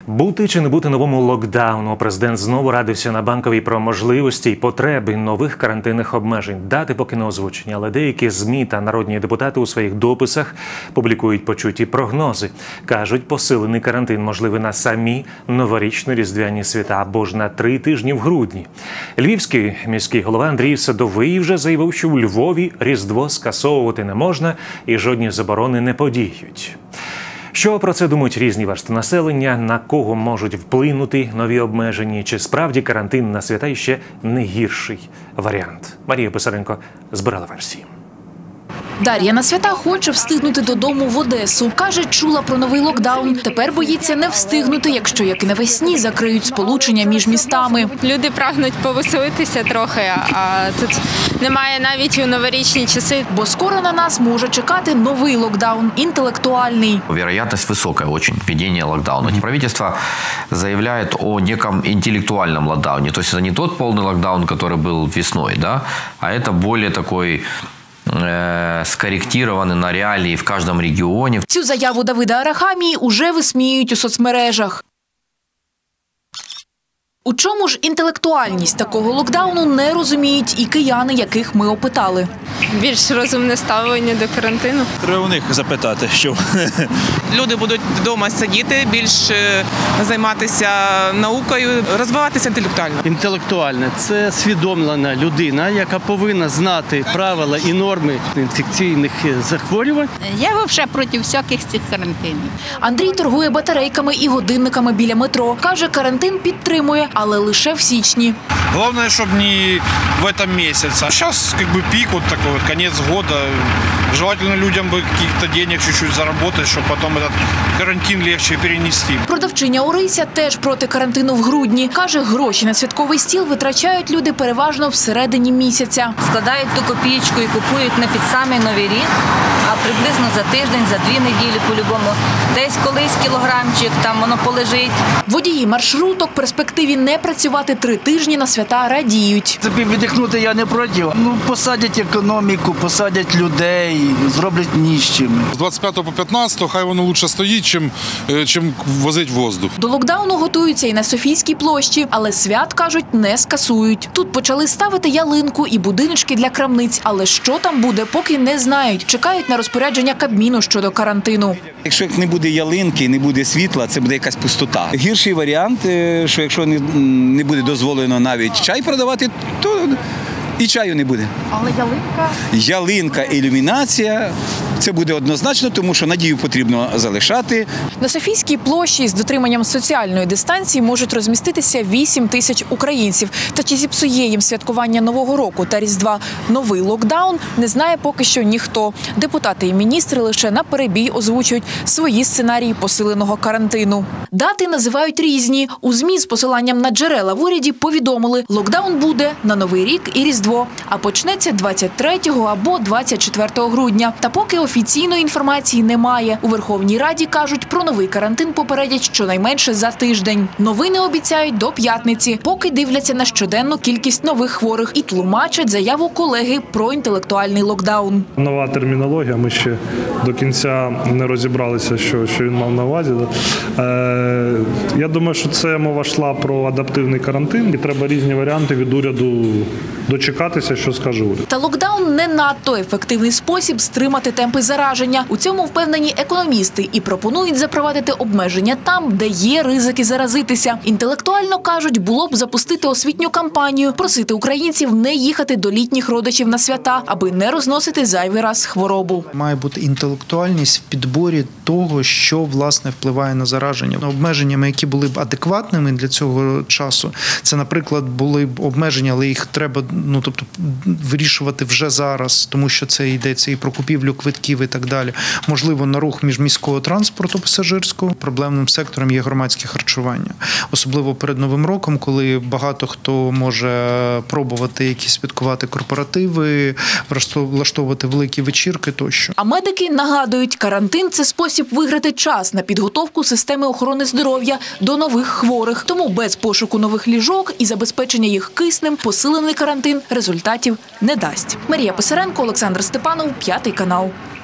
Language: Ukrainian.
Бути чи не бути новому локдауну, президент знову радився на Банковій про можливості й потреби нових карантинних обмежень. Дати поки не озвучені, але деякі ЗМІ та народні депутати у своїх дописах публікують почуті прогнози. Кажуть, посилений карантин можливий на самі новорічно-різдвяні свята або ж на 3 тижні в грудні. Львівський міський голова Андрій Садовий вже заявив, що у Львові Різдво скасовувати не можна і жодні заборони не подіють. Що про це думають різні верстви населення, на кого можуть вплинути нові обмеження, чи справді карантин на свята ще не гірший варіант? Марія Писаренко збирала версії. Дар'я на свята хоче встигнути додому в Одесу. Каже, чула про новий локдаун. Тепер боїться не встигнути, якщо, як і навесні, закриють сполучення між містами. Люди прагнуть повеселитися трохи, а тут немає навіть у новорічні часи. Бо скоро на нас може чекати новий локдаун – інтелектуальний. Вероятность высокая очень введения локдауна. Правительство заявляет о неком интеллектуальном локдауне. То есть это не тот полный локдаун, который был весной, да, а это более такой скорректированы на реалии в каждом регионе. Цю заяву Давида Арахамії уже висміюють у соцмережах. У чому ж інтелектуальність такого локдауну не розуміють і кияни, яких ми опитали. Більш розумне ставлення до карантину. Треба у них запитати, що. Люди будуть вдома сидіти, більш займатися наукою, розвиватися інтелектуально. Інтелектуальне – це свідомлена людина, яка повинна знати правила і норми інфекційних захворювань. Я взагалі проти всяких цих карантинів. Андрій торгує батарейками і годинниками біля метро. Каже, карантин підтримує, але лише в січні. Головне, щоб не в этом месяце. Сейчас пик вот такой, вот конец года. Желательно людям бы каких-то денег чуть-чуть заработать, чтобы потом этот карантин легче перенести. Продавчиня Орися теж проти карантину в грудні. Каже, гроші на святковий стіл витрачають люди переважно всередині місяця. Складають ту копійку і купують не під самий Новий рік, а приблизно за тиждень, за 2 неділі по-любому. Десь колись кілограмчик, там воно полежить. Водії маршруток в перспективі не працювати 3 тижні на свята радіють. Віддихнути я не проти. Посадять економіку, посадять людей, зроблять ніщими. З 25 по 15 хай воно краще стоїть, чим возить воздух. До локдауну готуються і на Софійській площі, але свят, кажуть, не скасують. Тут почали ставити ялинку і будиночки для крамниць, але що там буде, поки не знають. Чекають на розпорядження Кабміну щодо карантину. Якщо не буде ялинки, не буде світла, це буде якась пустота. Гірший варіант, що якщо не буде дозволено навіть чай продавати, то і чаю не буде. Але ялинка? Ялинка, ілюмінація – це буде однозначно, тому що надію потрібно залишати. На Софійській площі з дотриманням соціальної дистанції можуть розміститися 8 тисяч українців. Та чи зіпсує їм святкування Нового року та Різдва новий локдаун, не знає поки що ніхто. Депутати і міністри лише на перебій озвучують свої сценарії посиленого карантину. Дати називають різні. У ЗМІ з посиланням на джерела в уряді повідомили, локдаун буде на Новий рік і Різдво, а почнеться 23 або 24 грудня. Та поки офіційної інформації немає. У Верховній Раді кажуть, про новий карантин попередять щонайменше за тиждень. Новини обіцяють до п'ятниці, поки дивляться на щоденну кількість нових хворих і тлумачать заяву колеги про інтелектуальний локдаун. Нова термінологія, ми ще до кінця не розібралися, що він мав на увазі. Я думаю, що це мова йшла про адаптивний карантин, і треба різні варіанти від уряду дочекатися, що скаже уряд. Та локдаун не надто ефективний спосіб стримати темпи зараження. У цьому впевнені економісти і пропонують запровадити обмеження там, де є ризики заразитися. Інтелектуально, кажуть, було б запустити освітню кампанію, просити українців не їхати до літніх родичів на свята, аби не розносити зайвий раз хворобу. Має бути інтелектуальність в підборі того, що, власне, впливає на зараження. Обмеженнями, які були б адекватними для цього часу, це, наприклад, були б обмеження, але їх треба вирішувати вже зараз, тому що це йдеться і про купівлю квитків і так далі. Можливо, на рух міжміського транспорту пасажирського. Проблемним сектором є громадське харчування. Особливо перед Новим роком, коли багато хто може пробувати якісь святкувати корпоративи, влаштовувати великі вечірки тощо. А медики нагадують, карантин – це спосіб виграти час на підготовку системи охорони здоров'я до нових хворих. Тому без пошуку нових ліжок і забезпечення їх киснем посилений карантин результатів не дасть. Марія Писаренко, Олександр Степанов, 5 канал.